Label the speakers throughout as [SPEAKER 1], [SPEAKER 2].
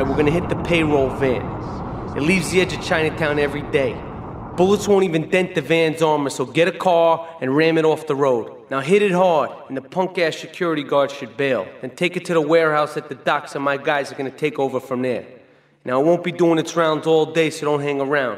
[SPEAKER 1] Alright, we're gonna hit the payroll van. It leaves the edge of Chinatown every day. Bullets won't even dent the van's armor, so get a car and ram it off the road. Now hit it hard, and the punk-ass security guard should bail. Then take it to the warehouse at the docks, and my guys are gonna take over from there. Now it won't be doing its rounds all day, so don't hang around.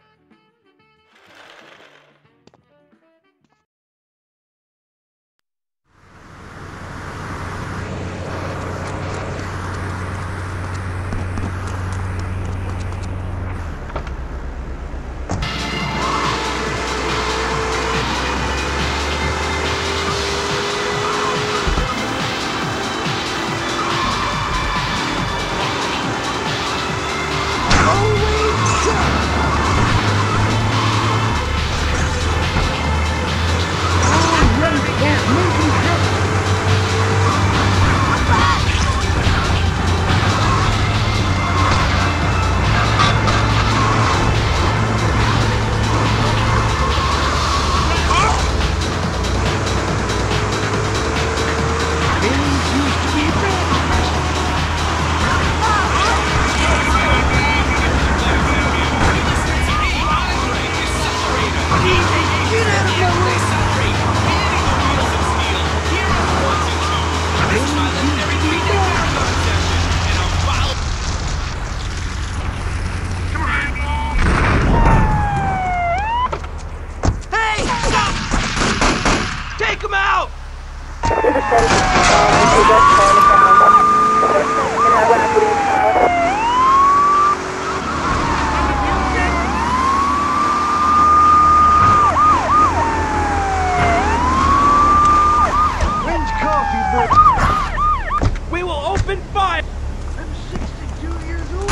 [SPEAKER 2] We will open fire! I'm 62 years old!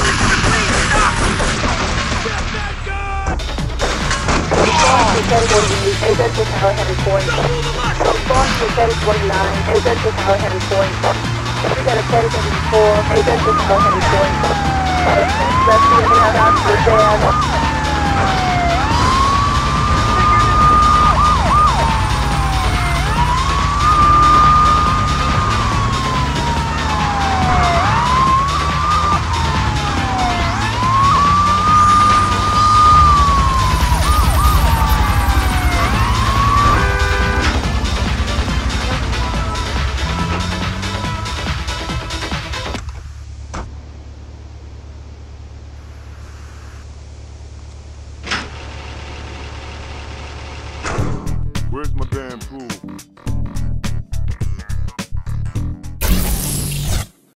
[SPEAKER 2] Get that gun!
[SPEAKER 3] Where's my damn pool?